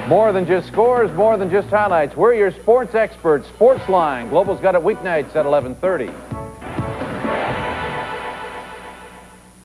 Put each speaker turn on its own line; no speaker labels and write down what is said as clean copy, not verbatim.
More than just scores, more than just highlights. We're your sports experts. Sportsline. Global's got it weeknights at 11:30.